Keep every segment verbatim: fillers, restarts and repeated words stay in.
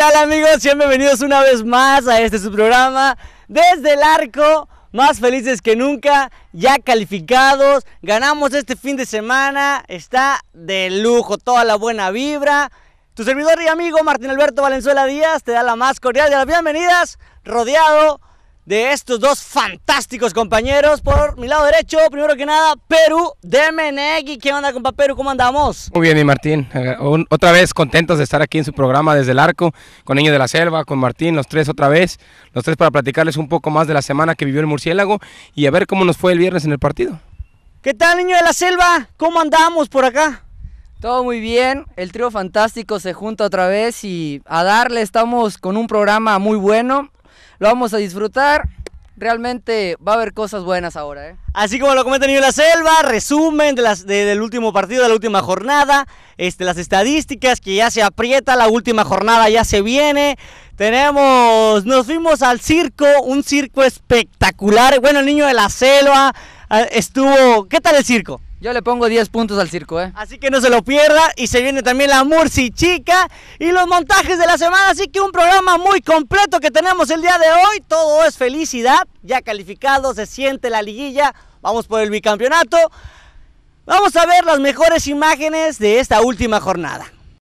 tal, amigos? Sean bienvenidos una vez más a este su programa Desde el Arco, más felices que nunca, ya calificados, ganamos este fin de semana, está de lujo, toda la buena vibra. Tu servidor y amigo Martín Alberto Valenzuela Díaz te da la más cordial de las bienvenidas, rodeado de estos dos fantásticos compañeros. Por mi lado derecho, primero que nada, Perú de Menegui. ¿Qué onda, compa Perú? ¿Cómo andamos? Muy bien, mi Martín. Otra vez contentos de estar aquí en su programa Desde el Arco, con Niño de la Selva, con Martín, los tres otra vez, los tres para platicarles un poco más de la semana que vivió el Murciélago y a ver cómo nos fue el viernes en el partido. ¿Qué tal, Niño de la Selva? ¿Cómo andamos por acá? Todo muy bien, el trío fantástico se junta otra vez y a darle, estamos con un programa muy bueno, lo vamos a disfrutar, realmente va a haber cosas buenas ahora, ¿eh? Así como lo comenta Niño de la Selva, resumen de las, de, del último partido, de la última jornada, este, las estadísticas, que ya se aprieta, la última jornada ya se viene, tenemos, nos fuimos al circo, un circo espectacular, bueno, el Niño de la Selva estuvo, ¿qué tal el circo? Yo le pongo diez puntos al circo, ¿eh? Así que no se lo pierda, y se viene también la Murci Chica y los montajes de la semana, así que un programa muy completo que tenemos el día de hoy, todo es felicidad, ya calificado, se siente la liguilla, vamos por el bicampeonato, vamos a ver las mejores imágenes de esta última jornada.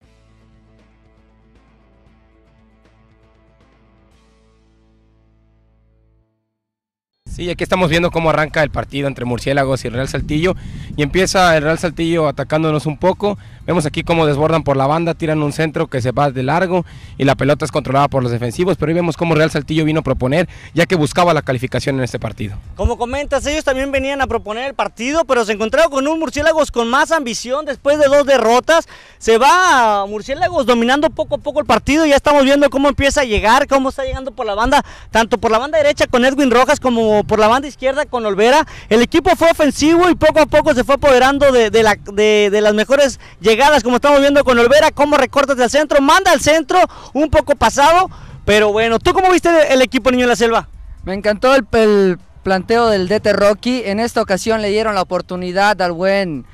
Sí, aquí estamos viendo cómo arranca el partido entre Murciélagos y Real Saltillo y empieza el Real Saltillo atacándonos un poco. Vemos aquí cómo desbordan por la banda, tiran un centro que se va de largo y la pelota es controlada por los defensivos, pero ahí vemos cómo Real Saltillo vino a proponer ya que buscaba la calificación en este partido. Como comentas, ellos también venían a proponer el partido, pero se encontraron con un Murciélagos con más ambición después de dos derrotas. Se va Murciélagos dominando poco a poco el partido, ya estamos viendo cómo empieza a llegar, cómo está llegando por la banda, tanto por la banda derecha con Edwin Rojas como por la banda izquierda con Olvera. El equipo fue ofensivo y poco a poco se fue apoderando de, de, la, de, de las mejores llegadas, como estamos viendo con Olvera, cómo recorta hacia el centro, manda al centro, un poco pasado, pero bueno. ¿Tú cómo viste el, el equipo, Niño de la Selva? Me encantó el, el planteo del D T Rocky, en esta ocasión le dieron la oportunidad al buen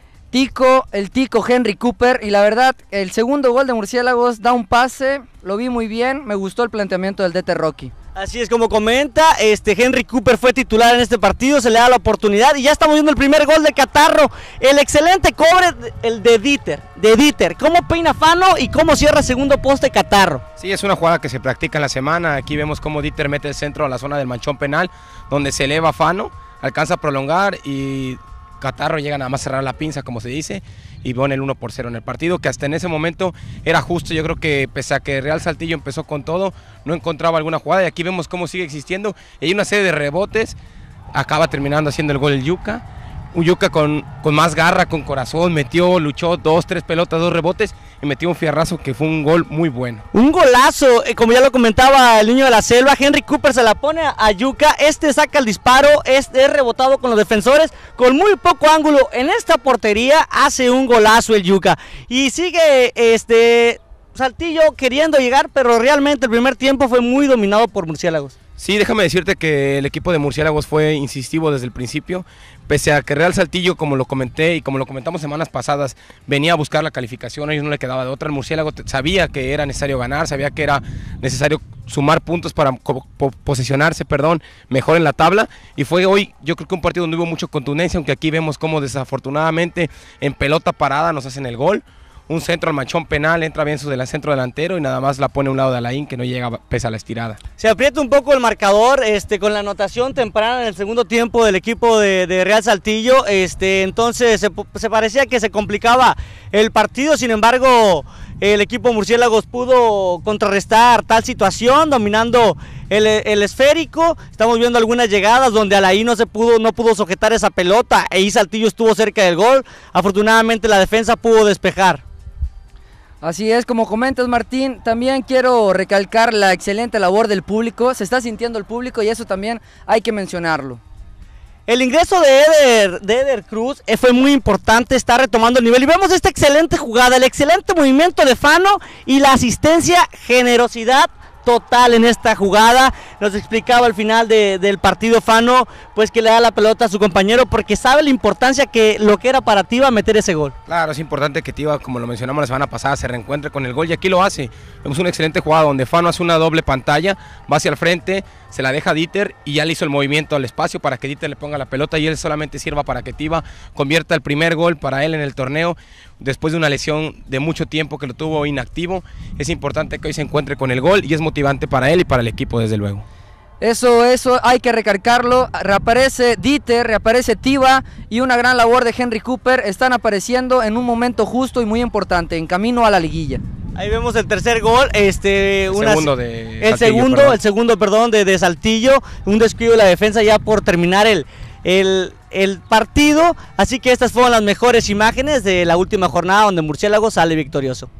Tico, el Tico Henry Cooper, y la verdad, el segundo gol de Murciélagos da un pase, lo vi muy bien, me gustó el planteamiento del D T Rocky. Así es como comenta, este Henry Cooper fue titular en este partido, se le da la oportunidad y ya estamos viendo el primer gol de Catarro, el excelente cobre, el de Dieter, de Dieter, cómo peina Fano y cómo cierra segundo poste Catarro. Sí, es una jugada que se practica en la semana, aquí vemos cómo Dieter mete el centro a la zona del manchón penal, donde se eleva Fano, alcanza a prolongar y Catarro llega nada más a cerrar la pinza, como se dice, y pone el uno por cero en el partido, que hasta en ese momento era justo. Yo creo que pese a que Real Saltillo empezó con todo, no encontraba alguna jugada, y aquí vemos cómo sigue existiendo, y hay una serie de rebotes, acaba terminando haciendo el gol el Yuca, un Yuca con, con más garra, con corazón, metió, luchó dos, tres pelotas, dos rebotes, y metió un fierrazo que fue un gol muy bueno. Un golazo, eh, como ya lo comentaba el Niño de la Selva, Henry Cooper se la pone a Yuca, este saca el disparo, este es rebotado con los defensores, con muy poco ángulo en esta portería, hace un golazo el Yuca, y sigue este Saltillo queriendo llegar, pero realmente el primer tiempo fue muy dominado por Murciélagos. Sí, déjame decirte que el equipo de Murciélagos fue incisivo desde el principio, pese a que Real Saltillo, como lo comenté y como lo comentamos semanas pasadas, venía a buscar la calificación, a ellos no le quedaba de otra. El Murciélago sabía que era necesario ganar, sabía que era necesario sumar puntos para posesionarse, perdón, mejor en la tabla, y fue hoy yo creo que un partido donde hubo mucha contundencia, aunque aquí vemos cómo desafortunadamente en pelota parada nos hacen el gol. Un centro al manchón penal, entra bien su centro delantero y nada más la pone a un lado de Alain, que no llega pese a la estirada. Se aprieta un poco el marcador este, con la anotación temprana en el segundo tiempo del equipo de, de Real Saltillo, este, entonces se, se parecía que se complicaba el partido, sin embargo el equipo Murciélagos pudo contrarrestar tal situación, dominando el, el esférico. Estamos viendo algunas llegadas donde Alain no se pudo, no pudo sujetar esa pelota, e Saltillo estuvo cerca del gol, afortunadamente la defensa pudo despejar. Así es, como comentas, Martín, también quiero recalcar la excelente labor del público, se está sintiendo el público y eso también hay que mencionarlo. El ingreso de Eder, de Eder Cruz eh, fue muy importante, está retomando el nivel y vemos esta excelente jugada, el excelente movimiento de Fano y la asistencia, generosidad total en esta jugada. Nos explicaba al final de, del partido Fano, pues que le da la pelota a su compañero porque sabe la importancia que lo que era para Tiva meter ese gol. Claro, es importante que Tiva, como lo mencionamos la semana pasada, se reencuentre con el gol y aquí lo hace. Vemos una excelente jugada donde Fano hace una doble pantalla, va hacia el frente, se la deja a Dieter y ya le hizo el movimiento al espacio para que Dieter le ponga la pelota y él solamente sirva para que Tiva convierta el primer gol para él en el torneo después de una lesión de mucho tiempo que lo tuvo inactivo. Es importante que hoy se encuentre con el gol y es motivante para él y para el equipo desde luego. Eso, eso hay que recargarlo. Reaparece Dieter, reaparece Tiva y una gran labor de Henry Cooper. Están apareciendo en un momento justo y muy importante, en camino a la liguilla. Ahí vemos el tercer gol, este, el una, segundo de el Saltillo, segundo, perdón. el segundo, perdón, de, de Saltillo, un descuido de la defensa ya por terminar el, el, el partido. Así que estas fueron las mejores imágenes de la última jornada donde Murciélagos sale victorioso.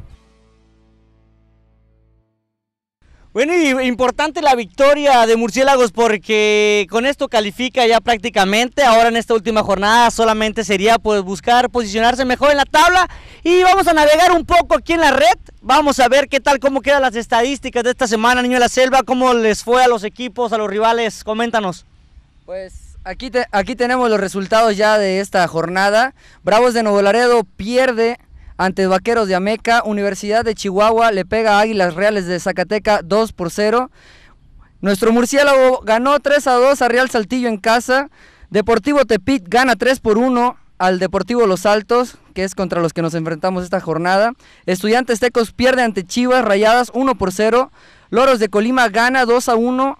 Bueno, y importante la victoria de Murciélagos porque con esto califica ya prácticamente. Ahora en esta última jornada solamente sería pues buscar posicionarse mejor en la tabla y vamos a navegar un poco aquí en la red. Vamos a ver qué tal, cómo quedan las estadísticas de esta semana, Niño de la Selva, cómo les fue a los equipos, a los rivales, coméntanos. Pues aquí, te, aquí tenemos los resultados ya de esta jornada. Bravos de Nuevo Laredo pierde ante Vaqueros de Ameca. Universidad de Chihuahua le pega a Águilas Reales de Zacateca dos por cero. Nuestro Murciélago ganó tres a dos a Real Saltillo en casa. Deportivo Tepic gana tres por uno al Deportivo Los Altos, que es contra los que nos enfrentamos esta jornada. Estudiantes Tecos pierde ante Chivas Rayadas uno por cero. Loros de Colima gana dos a uno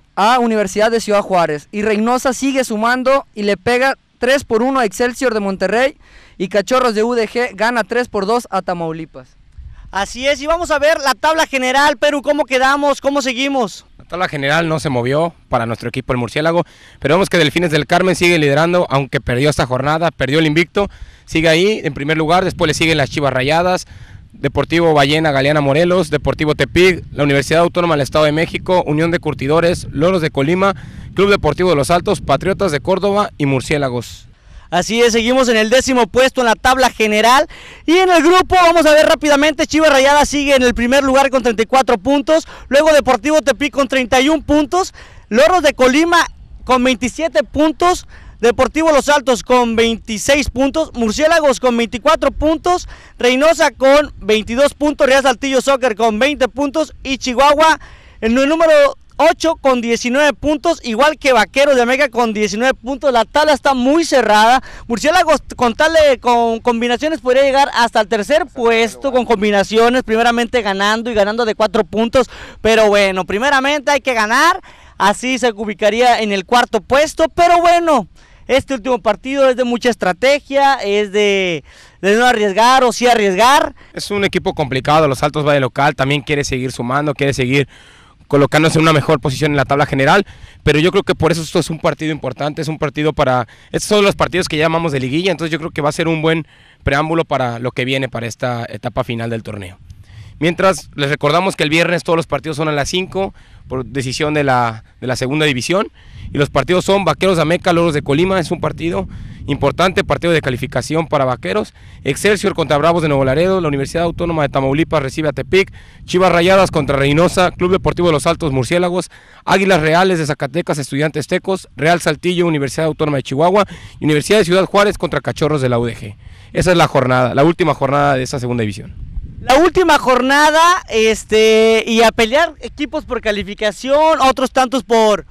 a Universidad de Ciudad Juárez. Y Reynosa sigue sumando y le pega tres por uno a Excelsior de Monterrey. Y Cachorros de U D G gana tres por dos a Tamaulipas. Así es, y vamos a ver la tabla general, Perú, ¿cómo quedamos? ¿Cómo seguimos? La tabla general no se movió para nuestro equipo el Murciélago, pero vemos que Delfines del Carmen sigue liderando, aunque perdió esta jornada, perdió el invicto, sigue ahí en primer lugar, después le siguen las Chivas Rayadas, Deportivo Ballena Galeana Morelos, Deportivo Tepic, la Universidad Autónoma del Estado de México, Unión de Curtidores, Loros de Colima, Club Deportivo de Los Altos, Patriotas de Córdoba y Murciélagos. Así es, seguimos en el décimo puesto en la tabla general y en el grupo vamos a ver rápidamente. Chivas Rayadas sigue en el primer lugar con treinta y cuatro puntos, luego Deportivo Tepic con treinta y uno puntos, Loros de Colima con veintisiete puntos, Deportivo Los Altos con veintiséis puntos, Murciélagos con veinticuatro puntos, Reynosa con veintidós puntos, Real Saltillo Soccer con veinte puntos y Chihuahua en el número ocho con diecinueve puntos, igual que Vaqueros de Ameca con diecinueve puntos. La tabla está muy cerrada. Murciélagos con tal de, con combinaciones podría llegar hasta el tercer puesto con combinaciones, primeramente ganando y ganando de cuatro puntos, pero bueno, primeramente hay que ganar, así se ubicaría en el cuarto puesto, pero bueno, este último partido es de mucha estrategia, es de, de no arriesgar o sí arriesgar. Es un equipo complicado, Los Altos va de local, también quiere seguir sumando, quiere seguir colocándose en una mejor posición en la tabla general, pero yo creo que por eso esto es un partido importante, es un partido para, estos son los partidos que llamamos de liguilla, entonces yo creo que va a ser un buen preámbulo para lo que viene para esta etapa final del torneo. Mientras, les recordamos que el viernes todos los partidos son a las cinco, por decisión de la, de la segunda división, y los partidos son Vaqueros de Ameca, Loros de Colima, es un partido importante, partido de calificación para Vaqueros, Excelsior contra Bravos de Nuevo Laredo, la Universidad Autónoma de Tamaulipas recibe a Tepic, Chivas Rayadas contra Reynosa, Club Deportivo de Los Altos Murciélagos, Águilas Reales de Zacatecas, Estudiantes Tecos, Real Saltillo, Universidad Autónoma de Chihuahua, Universidad de Ciudad Juárez contra Cachorros de la U D G. Esa es la jornada, la última jornada de esta segunda división. La última jornada, este, y a pelear equipos por calificación, otros tantos por,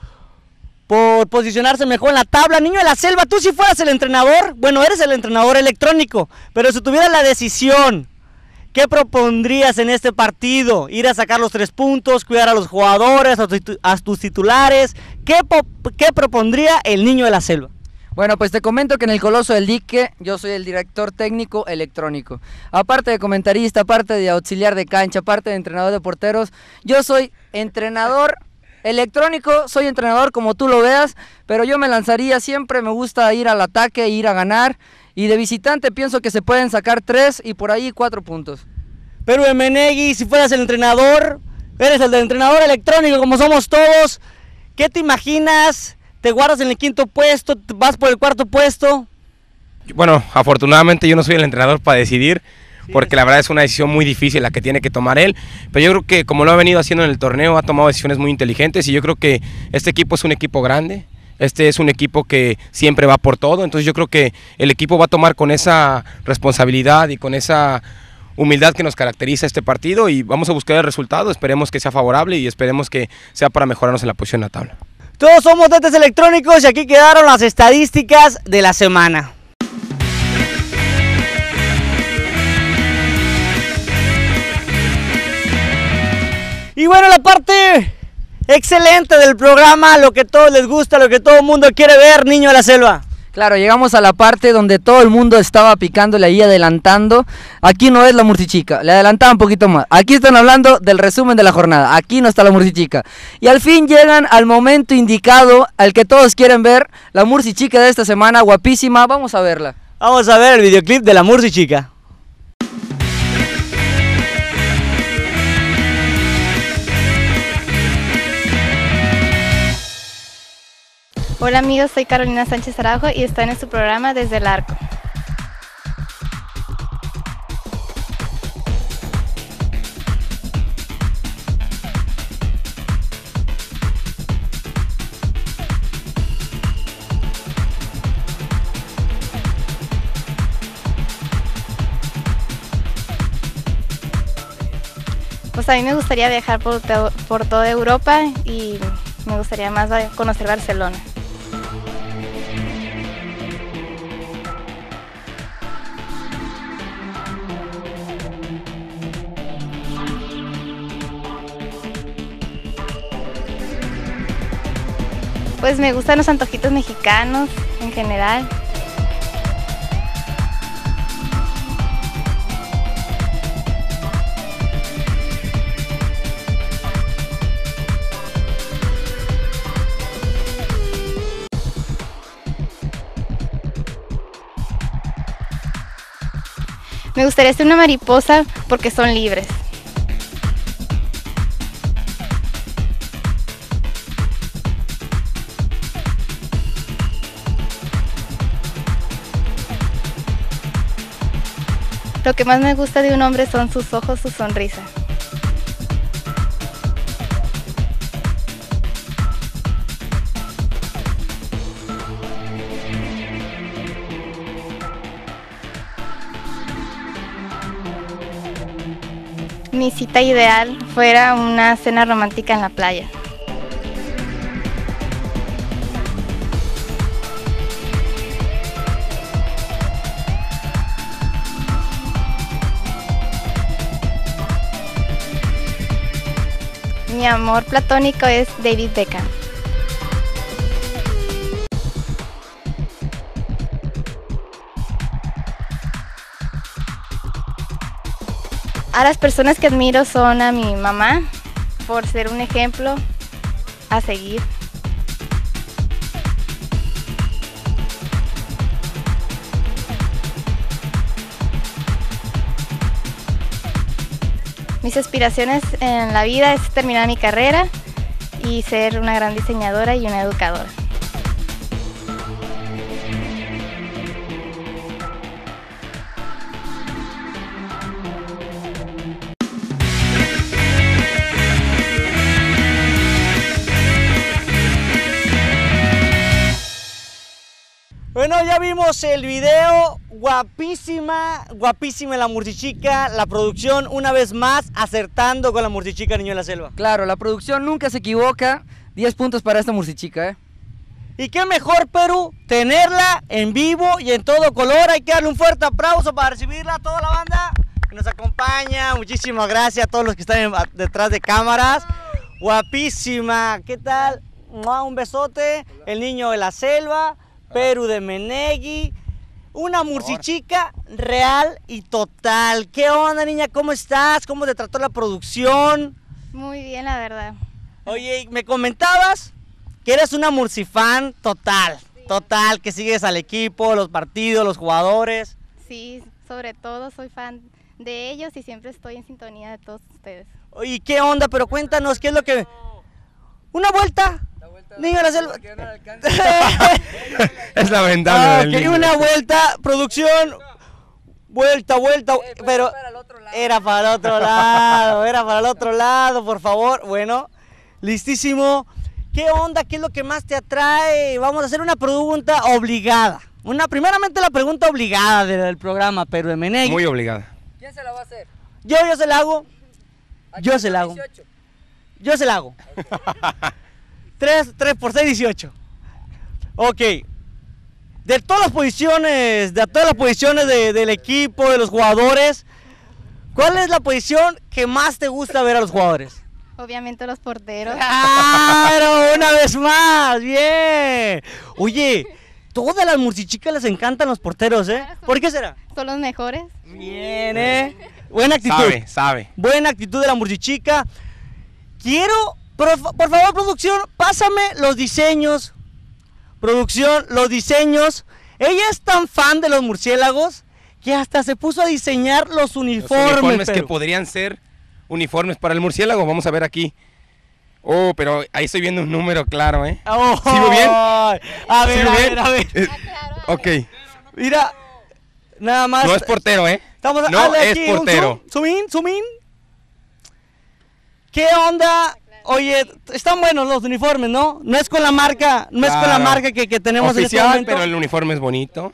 por posicionarse mejor en la tabla. Niño de la Selva, tú si fueras el entrenador, bueno, eres el entrenador electrónico, pero si tuvieras la decisión, ¿qué propondrías en este partido? ¿Ir a sacar los tres puntos, cuidar a los jugadores, a tus titulares? ¿Qué, qué propondría el Niño de la Selva? Bueno, pues te comento que en el Coloso del Dique yo soy el director técnico electrónico. Aparte de comentarista, aparte de auxiliar de cancha, aparte de entrenador de porteros, yo soy entrenador electrónico, soy entrenador como tú lo veas, pero yo me lanzaría, siempre me gusta ir al ataque, ir a ganar, y de visitante pienso que se pueden sacar tres y por ahí cuatro puntos. Pero Emenegui, si fueras el entrenador, eres el del entrenador electrónico como somos todos, ¿qué te imaginas? ¿Te guardas en el quinto puesto? ¿Vas por el cuarto puesto? Bueno, afortunadamente yo no soy el entrenador para decidir, porque la verdad es una decisión muy difícil la que tiene que tomar él, pero yo creo que como lo ha venido haciendo en el torneo, ha tomado decisiones muy inteligentes y yo creo que este equipo es un equipo grande, este es un equipo que siempre va por todo, entonces yo creo que el equipo va a tomar con esa responsabilidad y con esa humildad que nos caracteriza este partido y vamos a buscar el resultado, esperemos que sea favorable y esperemos que sea para mejorarnos en la posición en la tabla. Todos somos Tetes Electrónicos y aquí quedaron las estadísticas de la semana. Y bueno, la parte excelente del programa, lo que a todos les gusta, lo que todo el mundo quiere ver, Niño de la Selva. Claro, llegamos a la parte donde todo el mundo estaba picándole ahí, adelantando. Aquí no es la Murcichica, le adelantaba un poquito más. Aquí están hablando del resumen de la jornada, aquí no está la Murcichica. Y al fin llegan al momento indicado, al que todos quieren ver, la Murcichica de esta semana, guapísima, vamos a verla. Vamos a ver el videoclip de la Murcichica. Hola amigos, soy Carolina Sánchez Araujo y estoy en su programa Desde el Arco. Pues a mí me gustaría viajar por, todo, por toda Europa y me gustaría más conocer Barcelona. Pues me gustan los antojitos mexicanos en general. Me gustaría ser una mariposa porque son libres. Lo que más me gusta de un hombre son sus ojos, su sonrisa. Mi cita ideal fuera una cena romántica en la playa. Mi amor platónico es David Beckham. A las personas que admiro son a mi mamá, por ser un ejemplo a seguir. Mis aspiraciones en la vida es terminar mi carrera y ser una gran diseñadora y una educadora. Bueno, ya vimos el video, guapísima, guapísima la Murcichica, la producción una vez más acertando con la Murcichica, Niño de la Selva. Claro, la producción nunca se equivoca, diez puntos para esta Murcichica, ¿eh? Y qué mejor, Perú, tenerla en vivo y en todo color. Hay que darle un fuerte aplauso para recibirla a toda la banda que nos acompaña. Muchísimas gracias a todos los que están detrás de cámaras. Guapísima, ¿qué tal? Un besote, el Niño de la Selva. Perú de Menegui, una Murcichica real y total. ¿Qué onda, niña? ¿Cómo estás? ¿Cómo te trató la producción? Muy bien, la verdad. Oye, me comentabas que eres una Murcifan total, sí. Total, que sigues al equipo, los partidos, los jugadores. Sí, sobre todo soy fan de ellos y siempre estoy en sintonía de todos ustedes. Oye, ¿qué onda? Pero cuéntanos, ¿qué es lo que... ¿Una vuelta? Niño de la Selva. Es lamentable. Ah, okay, una vuelta, producción. Vuelta, vuelta, Eh, pero para el otro lado. era para el otro lado, era para el otro lado, por favor. Bueno, listísimo. ¿Qué onda? ¿Qué es lo que más te atrae? Vamos a hacer una pregunta obligada. Una, primeramente la pregunta obligada del programa, pero Emenegui. Muy obligada. ¿Quién se la va a hacer? Yo, yo se la hago. Aquí Yo se la hago. dieciocho. Yo se la hago. tres, tres por seis, dieciocho. Ok. De todas las posiciones, de todas las posiciones de- del equipo, de los jugadores, ¿cuál es la posición que más te gusta ver a los jugadores? Obviamente los porteros. ¡Claro! Una vez más, bien. Oye, todas las murcichicas les encantan los porteros, ¿eh? ¿Por qué será? Son los mejores. Bien, ¿eh? Buena actitud. Sabe, sabe. Buena actitud de la murcichica. Quiero, por, por favor, producción, pásame los diseños. Producción, los diseños. Ella es tan fan de los murciélagos que hasta se puso a diseñar los Los uniformes. uniformes que pero- podrían ser uniformes para el murciélago. Vamos a ver aquí. Oh, pero ahí estoy viendo un número claro, ¿eh? Oh, ¿Sí veo bien? A ver, ¿Sí a veo ver, bien? a ver. Eh, ok. Mira, nada más. No es portero, ¿eh? Estamos, No hazle es aquí un portero. Zoom, zoom in, zoom in. ¿Qué onda? Oye, están buenos los uniformes, ¿no? No es con la marca, no es con la Claro. marca que, que tenemos en este Oficial, momento. pero el uniforme es bonito.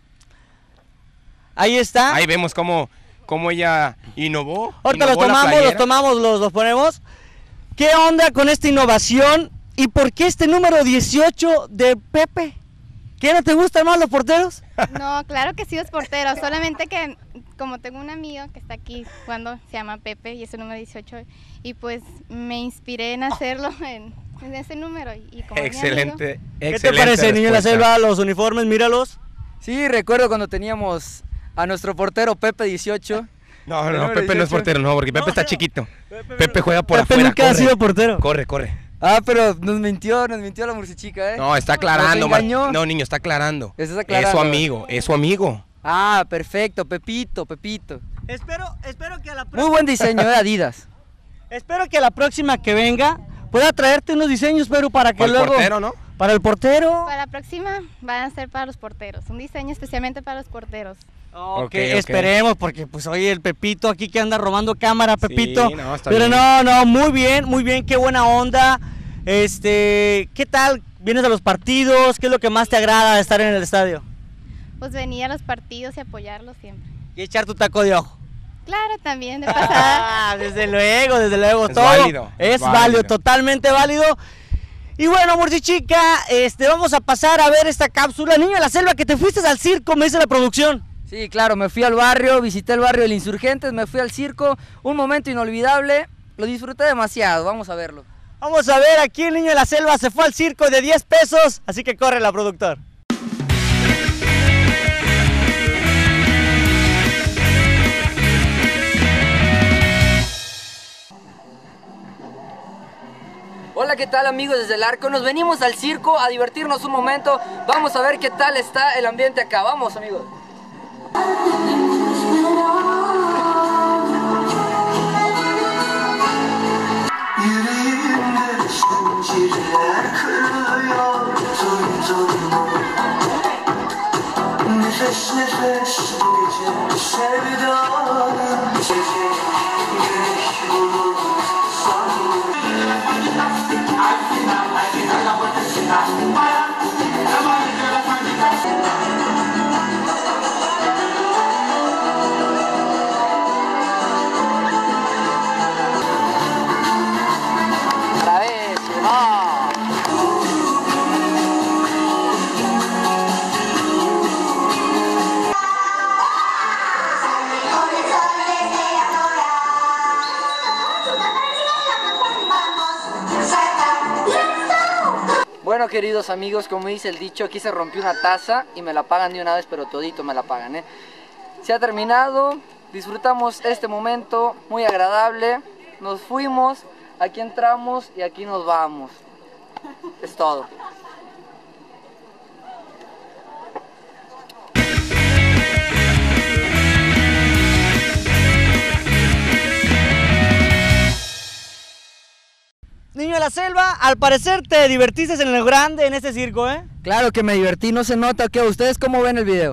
Ahí está. Ahí vemos cómo, cómo ella innovó. Ahorita los innovó la tomamos, los playera. tomamos, los, los ponemos. ¿Qué onda con esta innovación? ¿Y por qué este número dieciocho de Pepe? ¿Qué no te gustan más los porteros? No, claro que sí es portero, solamente que como tengo un amigo que está aquí jugando, se llama Pepe y es el número dieciocho, y pues me inspiré en hacerlo en, en ese número. Y, y como es mi Excelente, amigo, ¿Qué te excelente parece, niño de la respuesta. selva? Los uniformes, míralos. Sí, recuerdo cuando teníamos a nuestro portero Pepe dieciocho. No, El no, número Pepe no es dieciocho. portero, no, porque Pepe No, está pero- chiquito. Pepe, Pepe juega por Pepe afuera. nunca ha corre. sido portero. Corre, corre. Ah, pero nos mintió, nos mintió la murcichica, ¿eh? No, está aclarando. Nos Mar- engañó. No, niño, está aclarando. Estás Es su aclarando. amigo, es su amigo. Ah, perfecto, Pepito, Pepito. Espero, espero que a la Muy próxima, buen diseño, ¿eh? Adidas. espero que a la próxima que venga pueda traerte unos diseños, pero para que Para el luego portero, ¿no? para el portero. para la próxima van a ser para los porteros, un diseño especialmente para los porteros. Ok, Ok, ok. esperemos, porque pues oye, el Pepito aquí que anda robando cámara, Pepito. Sí, no, está Pero bien. no, no, muy bien, muy bien, qué buena onda. Este, ¿qué tal? ¿Vienes a los partidos? ¿Qué es lo que más te agrada de estar en el estadio? Pues venir a los partidos y apoyarlos siempre. Y echar tu taco de ojo. Claro, también de pasada. Ah, desde luego, desde luego, Es todo válido, es es válido, válido. totalmente válido. Y bueno, Murcichica, este, vamos a pasar a ver esta cápsula. Niño de la selva, que te fuiste al circo, me dice la producción. Sí, claro, me fui al barrio, visité el barrio del Insurgentes, me fui al circo, un momento inolvidable, lo disfruté demasiado, vamos a verlo. Vamos a ver, aquí el niño de la selva se fue al circo de diez pesos, así que corre la productor. Hola, ¿qué tal amigos desde el Arco? Nos venimos al circo a divertirnos un momento, vamos a ver qué tal está el ambiente acá, vamos amigos. Yüreğimde zincirler kırılıyor Tüm tüm Nefes nefes bu gece sevdanın Çiçek güneş bulur Otra vez, ¡ah! Bueno, queridos amigos, como dice el dicho, aquí se rompió una taza y me la pagan de una vez, pero todito me la pagan, ¿eh? Se ha terminado, disfrutamos este momento muy agradable, nos fuimos, aquí entramos y aquí nos vamos. Es todo. Niño de la selva, al parecer te divertiste en lo grande en este circo, ¿eh? Claro que me divertí, no se nota, ¿qué? ¿Ustedes cómo ven el video?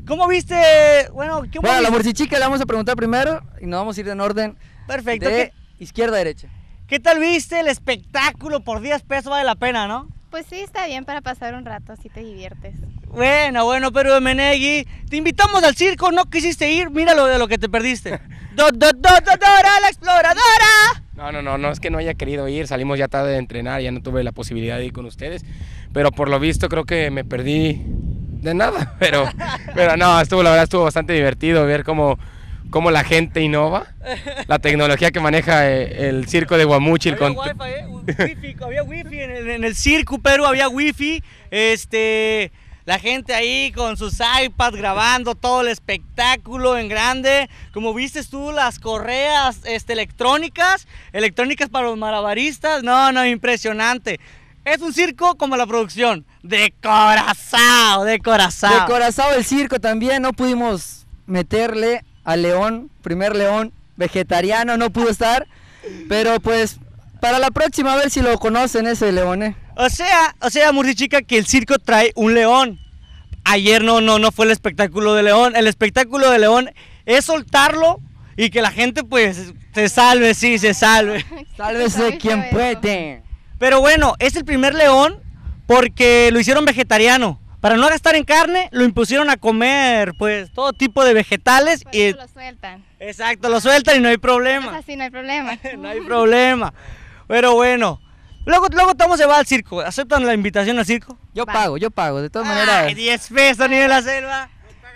¿Cómo viste? Bueno, ¿qué Bueno, a la viste? murcichica le vamos a preguntar primero y nos vamos a ir en orden Perfecto. de ¿Qué, izquierda a derecha. qué tal viste el espectáculo? Por diez pesos vale la pena, ¿no? Pues sí, está bien para pasar un rato, así te diviertes. Bueno, bueno, pero Domenegui, te invitamos al circo, no quisiste ir, mira lo de lo que te perdiste. Do, do, do, do, Dora, la exploradora. No, no, no, no es que no haya querido ir, salimos ya tarde de entrenar, ya no tuve la posibilidad de ir con ustedes, pero por lo visto creo que me perdí de nada, pero, pero no, estuvo, la verdad estuvo bastante divertido ver cómo, cómo la gente innova, la tecnología que maneja eh, el circo de Guamúchil. Había con- wifi, ¿eh? Wifi, había wifi en el, en el circo, pero había wifi, este... La gente ahí con sus iPads grabando todo el espectáculo en grande. Como viste tú, las correas este, electrónicas, electrónicas para los malabaristas. No, no, impresionante. Es un circo como la producción, de corazón, de corazón. De Corazao el circo también, no pudimos meterle al león, primer león vegetariano, no pudo estar, pero pues para la próxima a ver si lo conocen ese león, ¿eh? O sea, o sea, Murcichica, que el circo trae un león. Ayer no, no, no fue el espectáculo de león. El espectáculo de león es soltarlo y que la gente pues se salve, sí, se salve. Sálvese Está quien muy feo eso. puede. Pero bueno, es el primer león porque lo hicieron vegetariano. Para no gastar en carne, lo impusieron a comer pues todo tipo de vegetales. Por Y, eso lo sueltan. exacto, lo sueltan y no hay Es problema. así, no hay problema. No hay problema. Pero bueno, luego, luego te vamos a llevar al circo. ¿Aceptan la invitación al circo? Yo Va. pago, yo pago, de todas Ay, maneras. diez pesos ni de la selva.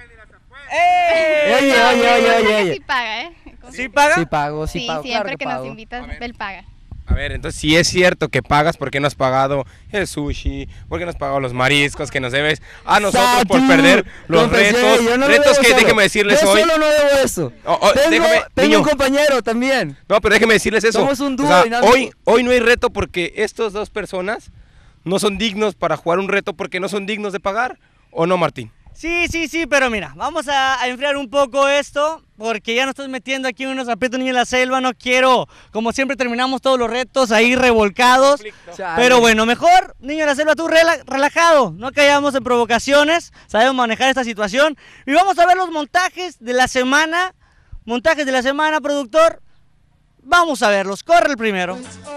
¡Ey! Oye, Ya, oye, ya, oye, ya. oye, Creo que oye. sí paga, ¿eh? ¿Sí paga? Sí pago, sí, Sí, pago, siempre claro que, que nos pago. invitas, él paga. A ver, entonces si es cierto que pagas, ¿por qué no has pagado el sushi? ¿Por qué no has pagado los mariscos que nos debes a nosotros por Satu, perder los confesé, retos? yo no lo retos debo que solo. déjeme decirles yo hoy. solo no debo eso. Oh, oh, tengo déjame, tengo niño. un compañero también. No, pero déjeme decirles eso. Somos un dúo O sea, dinámico. hoy, hoy no hay reto porque estas dos personas no son dignos para jugar un reto porque no son dignos de pagar. ¿O no, Martín? Sí, sí, sí, pero mira, vamos a, a enfriar un poco esto porque ya nos estás metiendo aquí unos aprietos ni en la selva. No quiero, como siempre terminamos todos los retos ahí revolcados. Chale. Pero bueno, mejor, niño de la selva, tú rela- relajado, no caigamos en provocaciones, sabemos manejar esta situación. Y vamos a ver los montajes de la semana, montajes de la semana, productor. Vamos a verlos, corre el primero.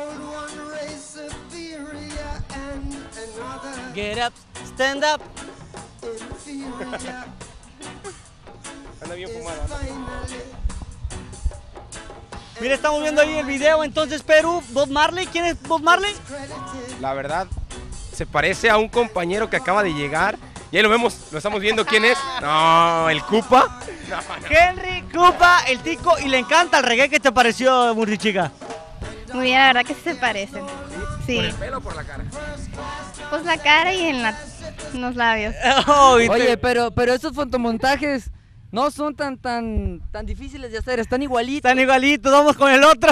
Get up, stand up. Anda bien fumada. Mira, estamos viendo ahí el video, entonces Perú, Bob Marley, ¿quién es Bob Marley? La verdad, se parece a un compañero que acaba de llegar. Y ahí lo vemos, lo estamos viendo quién es. No, el Cupa. No, no. Henry Cupa, el tico, y le encanta el reggae. ¿Qué te pareció, Murcichica? Muy bien, la verdad que sí se parecen. Sí, ¿Por el pelo o por la cara? pues la cara y en, la, en los labios. Oh, y te- Oye, pero, pero estos fotomontajes no son tan, tan, tan difíciles de hacer, están igualitos. Están igualitos, vamos con el otro.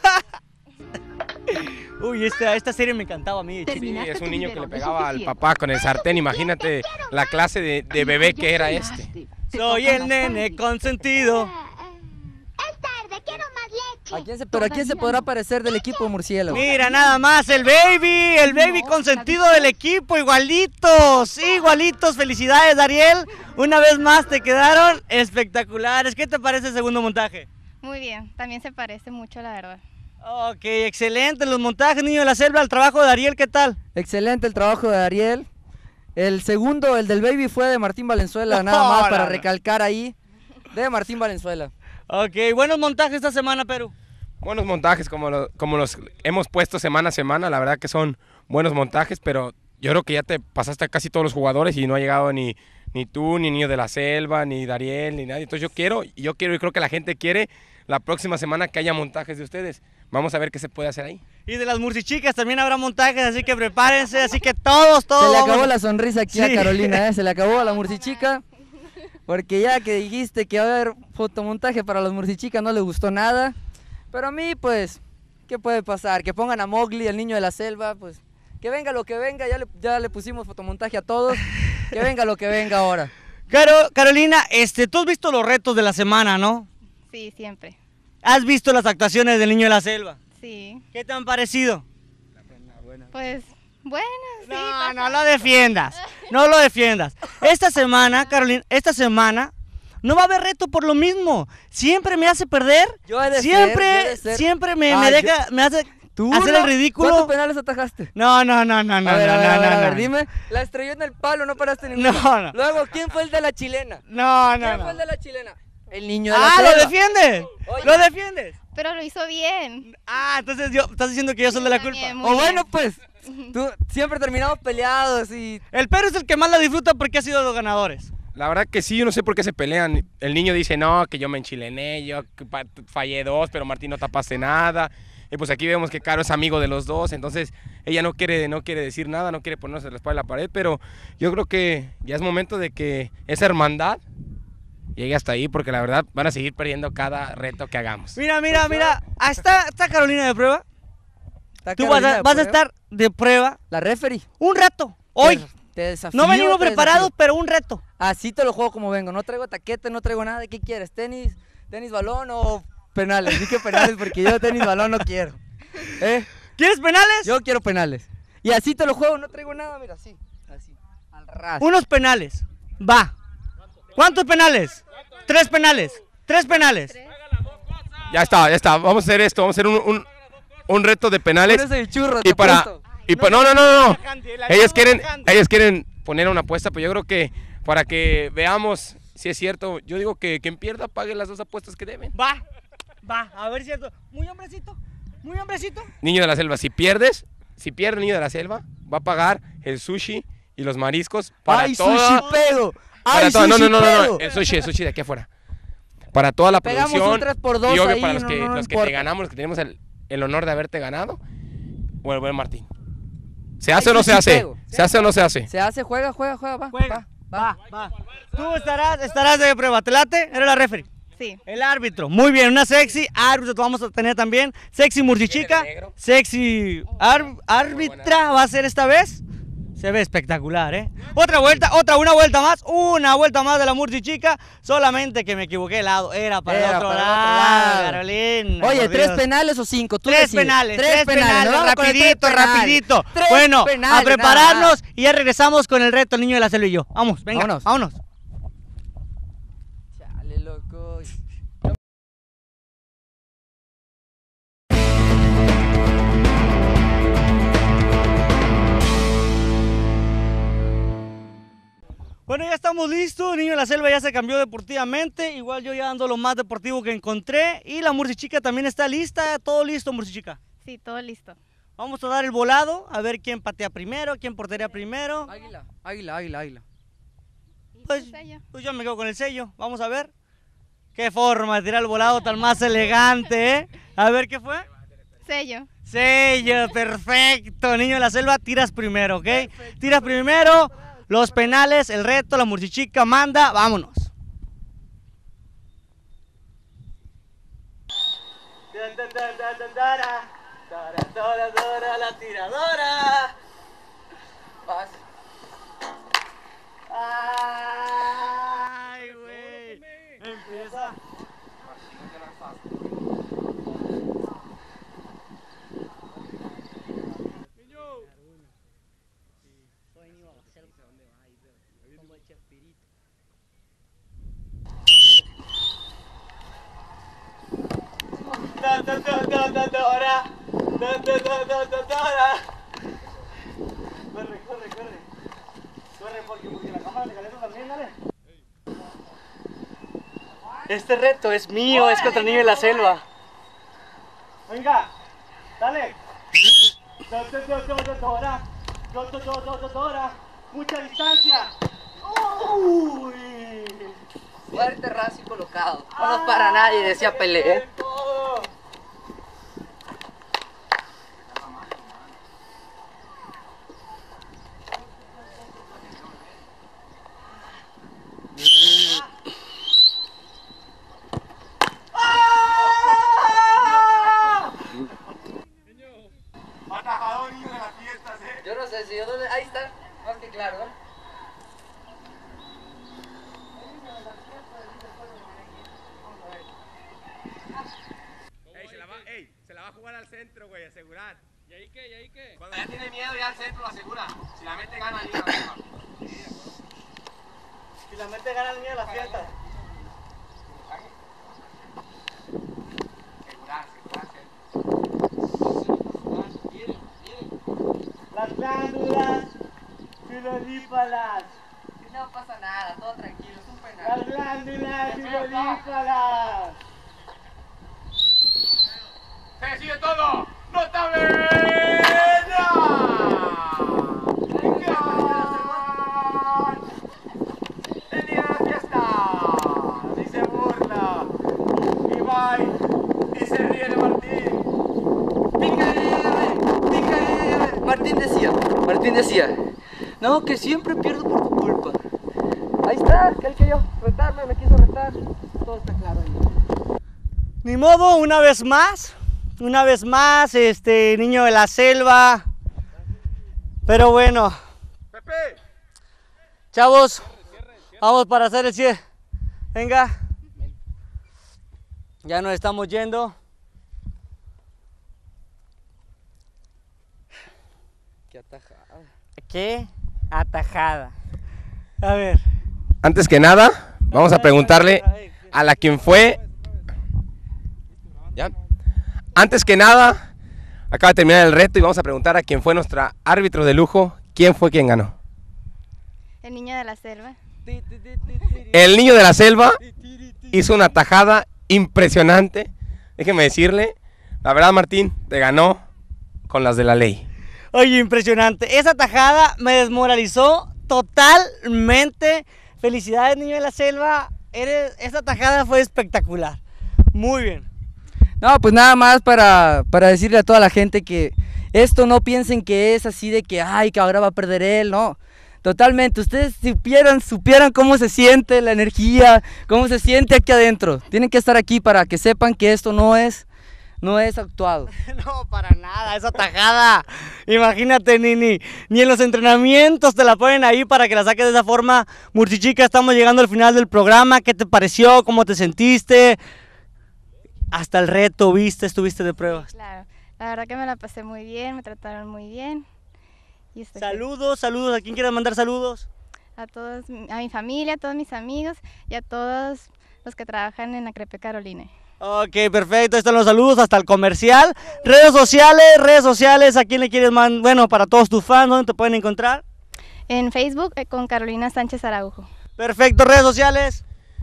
Uy, esta, esta serie me encantaba a mí. de chico. Sí, es un niño que le pegaba al papá con el sartén. Imagínate la clase de, de bebé que era este. Soy el nene consentido. Es tarde, quiero más leche. ¿A quién se, ¿Pero a quién se podrá parecer del equipo murciélago? Mira, nada más, el baby, el baby consentido del equipo, igualitos, igualitos. Felicidades, Dariel. Una vez más te quedaron espectaculares. ¿Qué te parece el segundo montaje? Muy bien, también se parece mucho, la verdad. Ok, excelente los montajes, niño de la selva. El trabajo de Dariel, ¿qué tal? Excelente el trabajo de Ariel. El segundo, el del baby, fue de Martín Valenzuela, nada No, más no, para no. recalcar ahí. De Martín Valenzuela. Ok, buenos montajes esta semana, Perú. Buenos montajes como, lo- como los hemos puesto semana a semana. La verdad que son buenos montajes, pero yo creo que ya te pasaste a casi todos los jugadores y no ha llegado ni, ni tú, ni Niño de la Selva, ni Dariel, ni nadie. Entonces yo quiero, y yo quiero y creo que la gente quiere la próxima semana que haya montajes de ustedes. Vamos a ver qué se puede hacer ahí. Y de las murcichicas también habrá montajes, así que prepárense, así que todos, todos. Se le vamos acabó a- la sonrisa aquí a Sí. Carolina, ¿eh? Se le acabó a la murcichica. Porque ya que dijiste que va a haber fotomontaje para las murcichicas no le gustó nada. Pero a mí, pues, ¿qué puede pasar? Que pongan a Mowgli, el niño de la selva, pues, que venga lo que venga. Ya le, ya le pusimos fotomontaje a todos. Que venga lo que venga ahora. Caro, Carolina, este, tú has visto los retos de la semana, ¿no? Sí, siempre. ¿Has visto las actuaciones del niño de la selva? Sí. ¿Qué te han parecido? Pues, bueno, sí. No, pasa. no lo defiendas. no lo defiendas. Esta semana, Carolina, esta semana no va a haber reto por lo mismo. Siempre me hace perder. Yo he de siempre, ser, yo he de ser. siempre me, Ah, me yo- deja, me hace ¿Tú hacer no? el ridículo. ¿Cuántos penales atajaste? No, no, no, no, no, a ver, no, a ver, no, a ver, no, a ver, no. dime. La estrelló en el palo, no paraste ninguno. No, no. Luego, ¿quién fue el de la chilena? No, no, ¿Quién no. fue el de la chilena? El niño de la Ah, lo selva. defiendes. Oye. Lo defiendes. Pero lo hizo bien. Ah, entonces yo, estás diciendo que yo soy de la culpa. También, muy O bien. bueno, pues, tú siempre terminamos peleados y... El perro es el que más la disfruta porque ha sido de los ganadores. La verdad que sí, yo no sé por qué se pelean. El niño dice, no, que yo me enchilené, yo que pa- fallé dos, pero Martín no tapaste nada. Y pues aquí vemos que Caro es amigo de los dos, entonces ella no quiere, no quiere decir nada, no quiere ponerse la espalda en la pared, pero yo creo que ya es momento de que esa hermandad llegue hasta ahí, porque la verdad van a seguir perdiendo cada reto que hagamos. Mira, mira, mira. Ah, está, está Carolina de prueba. ¿Está Tú vas Carolina a, de vas a prueba? estar de prueba La referee. un rato. Hoy. Te, te desafío, No venimos te preparados, desafío. pero un reto. Así te lo juego como vengo. No traigo taquete, no traigo nada. ¿Qué quieres? ¿Tenis, tenis balón o penales? Dije penales porque yo tenis balón no quiero. ¿Eh? ¿Quieres penales? Yo quiero penales. Y así te lo juego, no traigo nada, mira, así. Así. Al ras. Unos penales. Va. ¿Cuántos penales? Tres penales. Tres penales. Ya está, ya está, vamos a hacer esto, vamos a hacer un, un, un reto de penales. Pones el churro, Y te para, apuesto. y pa- no, no, no, no, no. Bajante, la Ellos cama quieren, bajante. ellos quieren poner una apuesta, pero yo creo que para que veamos si es cierto, yo digo que quien pierda pague las dos apuestas que deben. Va. Va. A ver si es cierto. Muy hombrecito. Muy hombrecito. Niño de la selva, si pierdes, si pierde el niño de la selva, va a pagar el sushi y los mariscos para ¡Ay, toda, sushi pedo! para ¡Ay, toda- no, sushi no, no, no, no, pedo! el sushi, el sushi de aquí afuera. Para toda la Pegamos producción un tres por dos y obvio ahí, para los no, que, no, no los que te importa. ganamos, los que tenemos el, el honor de haberte ganado, o el buen Martín. ¿Se Ay, hace o no se sushi hace? pego. ¿Se hace o no se hace? Se hace, juega, juega, juega, va. Juega. va, Va. Va. Tú estarás, estarás de prueba. ¿Te late? Eres la referee. Sí. El árbitro. Muy bien. Una sexy árbitro te vamos a tener también. Sexy murcichica. ¿Viene de negro? Sexy ar- árbitra va a ser esta vez. Se ve espectacular, ¿eh? Otra vuelta, otra, una vuelta más, una vuelta más de la murcichica. Solamente que me equivoqué de lado, era para Era el otro para el lado, otro lado. Carolina. Oye, por ¿tres Dios. penales o cinco? Tú Tres decides. penales, tres, penales, nos vamos con el tres rapidito, penales. rapidito. Tres Bueno, penales, a prepararnos nada más. y ya regresamos con el reto, el niño de la selva y yo. Vamos, venga, Vámonos. vámonos. Chale, loco. Bueno, ya estamos listos, el niño de la selva ya se cambió deportivamente, igual yo ya ando lo más deportivo que encontré y la murcichica también está lista, todo listo, murcichica. Sí, todo listo. Vamos a dar el volado, a ver quién patea primero, quién portería primero. Águila, águila, águila, águila. Pues, ¿Y tu sello? pues yo me quedo con el sello, vamos a ver. Qué forma de tirar el volado tan más elegante, ¿eh? A ver, ¿qué fue? Sello. Sello, perfecto. Niño de la selva, tiras primero, ¿ok? Tiras primero, los penales, el reto, la murcichica manda, vámonos. La tiradora. Vas. Ay, güey. Empieza. Da, da, da, da, da, dora. Da, da, da, da, da, dora. Corre, corre, corre. Corre porque, porque la cámara te calienta también, dale. Este reto es mío, es contra el niño de la selva. Venga, dale. Da, da, da, da, da, dora. Da, da, da, da, da, dora. Mucha distancia. Uy. Fuerte, raso y colocado. No nos para nadie, decía Pelé. ¿eh? Todo. Atajador, niño de las fiestas, eh. Yo no sé si yo dónde. Ahí está, más que claro, ¿eh? Ey, se la va, ey, se la va a jugar al centro, güey, asegurar. ¿Y ahí qué? ¿Y ahí qué? Cuando ya tiene miedo, ya al centro lo asegura. Si la mete, gana el niño de la selva. gana el niño de la fiesta. Las glándulas pilolípalas. No pasa nada, todo tranquilo, es un penal. Las glándulas pilolípalas. ¡Se decide todo! ¡Notable! ¡El día de la fiesta! Y se burla. Y va y se ríe de Martín. Martín decía, Martín decía, no, que siempre pierdo por tu culpa. Ahí está, que él quería retarme, me quiso retar, todo está claro ahí. Ni modo, una vez más, una vez más, este niño de la selva. Pero bueno, Pepe. chavos, vamos para hacer el cierre. Venga, ya nos estamos yendo. Qué atajada. ¿Qué? Atajada. A ver. Antes que nada, vamos a preguntarle a la quien fue. ¿Ya? Antes que nada, acaba de terminar el reto y vamos a preguntar a quién fue nuestra árbitro de lujo. ¿Quién fue quien ganó? El niño de la selva. El niño de la selva hizo una tajada impresionante. Déjeme decirle, la verdad, Martín, te ganó con las de la ley. Oye, impresionante. Esa tajada me desmoralizó totalmente. Felicidades, niño de la selva. Eres, esa tajada fue espectacular. Muy bien. No, pues nada más para, para decirle a toda la gente que esto no piensen que es así de que, ay, que ahora va a perder él, no. Totalmente, ustedes supieran, supieran cómo se siente la energía, cómo se siente aquí adentro. Tienen que estar aquí para que sepan que esto no es, no es actuado. No, para nada, esa tajada. Imagínate, ni, ni, ni en los entrenamientos te la ponen ahí para que la saques de esa forma. Murcichica, estamos llegando al final del programa. ¿Qué te pareció? ¿Cómo te sentiste? Hasta el reto, ¿viste? ¿Estuviste de pruebas? Claro, la verdad que me la pasé muy bien, me trataron muy bien. Y estoy Saludos, saludos. ¿A quién quieres mandar saludos? a todos, a mi familia, a todos mis amigos y a todos los que trabajan en la Crepe Carolina. Ok, perfecto. Ahí están los saludos hasta el comercial. Redes sociales, redes sociales. ¿A quién le quieres mandar? Bueno, para todos tus fans, ¿dónde te pueden encontrar? En Facebook eh, con Carolina Sánchez Araujo. Perfecto, redes sociales.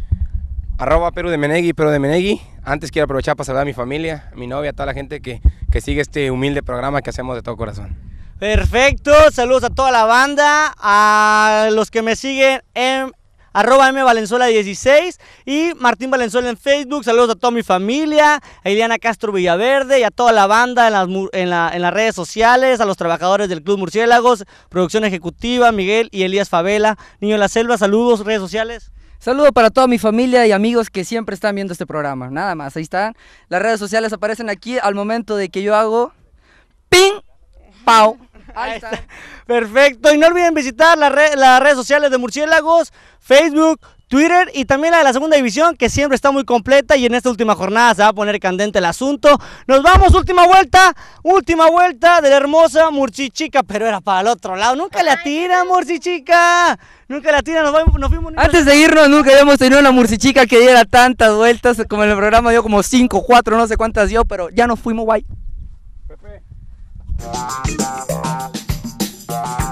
Arroba Perú de Menegui, Perú de Menegui. Antes quiero aprovechar para saludar a mi familia, a mi novia, a toda la gente que, que sigue este humilde programa que hacemos de todo corazón. Perfecto, saludos a toda la banda, a los que me siguen en arroba M Valenzuela dieciséis y Martín Valenzuela en Facebook. Saludos a toda mi familia, a Ileana Castro Villaverde y a toda la banda en las, en, la, en las redes sociales, a los trabajadores del Club Murciélagos, producción ejecutiva, Miguel y Elías Favela, Niño de la Selva. Saludos, redes sociales. Saludo para toda mi familia y amigos que siempre están viendo este programa. Nada más, ahí están. Las redes sociales aparecen aquí al momento de que yo hago ¡ping! ¡Pau! Ahí está. Perfecto, y no olviden visitar las, re las redes sociales de Murciélagos, Facebook, Twitter y también la de la segunda división, que siempre está muy completa y en esta última jornada se va a poner candente el asunto. Nos vamos, última vuelta, última vuelta de la hermosa Murcichica, pero era para el otro lado. Nunca le atira, Murcichica, nunca le atira, nos, vamos, nos fuimos. Antes de irnos nunca habíamos tenido una Murcichica que diera tantas vueltas, como en el programa dio como cinco, cuatro, no sé cuántas dio, pero ya nos fuimos, guay. Pepe.